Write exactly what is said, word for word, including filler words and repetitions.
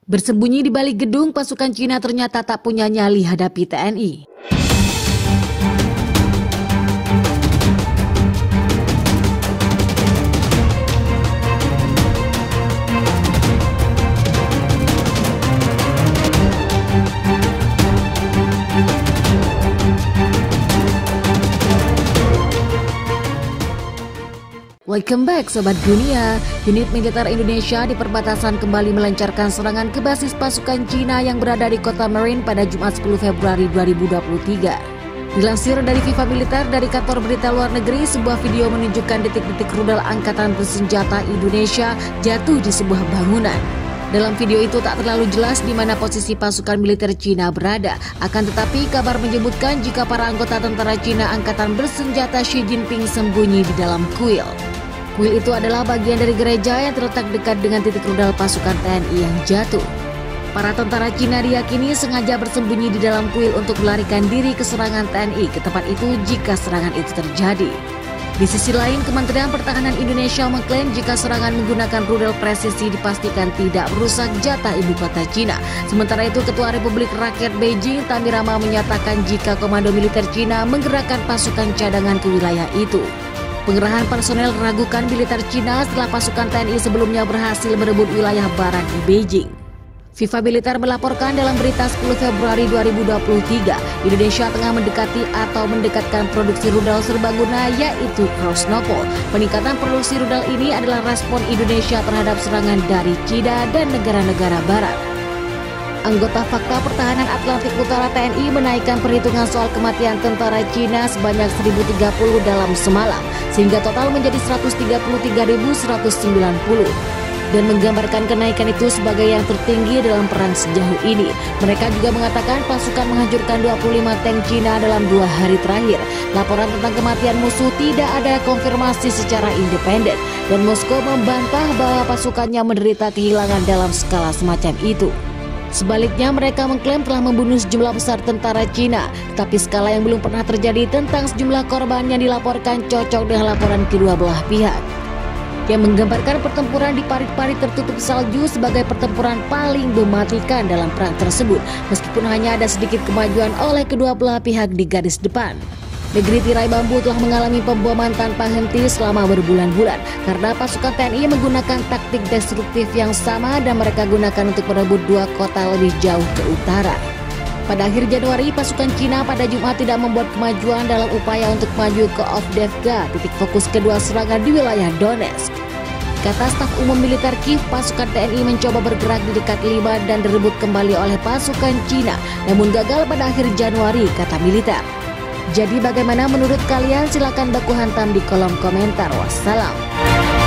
Bersembunyi di balik gedung, pasukan Cina ternyata tak punya nyali hadapi T N I. Welcome back Sobat Dunia. Unit militer Indonesia di perbatasan kembali melancarkan serangan ke basis pasukan Cina yang berada di kota Marine pada Jumat sepuluh Februari dua ribu dua puluh tiga. Dilansir dari Viva Militer dari kantor berita luar negeri, sebuah video menunjukkan detik-detik rudal angkatan bersenjata Indonesia jatuh di sebuah bangunan. Dalam video itu tak terlalu jelas di mana posisi pasukan militer Cina berada. Akan tetapi kabar menyebutkan jika para anggota tentara Cina angkatan bersenjata Xi Jinping sembunyi di dalam kuil. Kuil itu adalah bagian dari gereja yang terletak dekat dengan titik rudal pasukan T N I yang jatuh. Para tentara Cina diyakini sengaja bersembunyi di dalam kuil untuk melarikan diri ke serangan T N I ke tempat itu jika serangan itu terjadi. Di sisi lain, Kementerian Pertahanan Indonesia mengklaim jika serangan menggunakan rudal presisi dipastikan tidak merusak jatah ibu kota Cina. Sementara itu, Ketua Republik Rakyat Beijing, Tamirama, menyatakan jika Komando Militer Cina menggerakkan pasukan cadangan ke wilayah itu. Pengerahan personel ragukan militer Cina setelah pasukan T N I sebelumnya berhasil merebut wilayah barat di Beijing. Viva Militer melaporkan dalam berita sepuluh Februari dua ribu dua puluh tiga, Indonesia tengah mendekati atau mendekatkan produksi rudal serbaguna yaitu Krasnopol. Peningkatan produksi rudal ini adalah respon Indonesia terhadap serangan dari Cina dan negara-negara barat. Anggota Fakta Pertahanan Atlantik Utara T N I menaikkan perhitungan soal kematian tentara Cina sebanyak seribu tiga puluh dalam semalam, sehingga total menjadi seratus tiga puluh tiga ribu seratus sembilan puluh. Dan menggambarkan kenaikan itu sebagai yang tertinggi dalam perang sejauh ini. Mereka juga mengatakan pasukan menghancurkan dua puluh lima tank Cina dalam dua hari terakhir. Laporan tentang kematian musuh tidak ada konfirmasi secara independen, dan Moskow membantah bahwa pasukannya menderita kehilangan dalam skala semacam itu. Sebaliknya, mereka mengklaim telah membunuh sejumlah besar tentara Cina, tetapi skala yang belum pernah terjadi tentang sejumlah korban yang dilaporkan cocok dengan laporan kedua belah pihak, yang menggambarkan pertempuran di parit-parit tertutup salju sebagai pertempuran paling mematikan dalam perang tersebut, meskipun hanya ada sedikit kemajuan oleh kedua belah pihak di garis depan. Negeri tirai bambu telah mengalami pemboman tanpa henti selama berbulan-bulan karena pasukan T N I menggunakan taktik destruktif yang sama dan mereka gunakan untuk merebut dua kota lebih jauh ke utara. Pada akhir Januari, pasukan Cina pada Jumat tidak membuat kemajuan dalam upaya untuk maju ke Avdiivka, titik fokus kedua serangan di wilayah Donetsk. Kata staf umum militer Kiev, pasukan T N I mencoba bergerak di dekat Liman dan direbut kembali oleh pasukan Cina, namun gagal pada akhir Januari, kata militer. Jadi bagaimana menurut kalian? Silakan baku hantam di kolom komentar. Wassalam.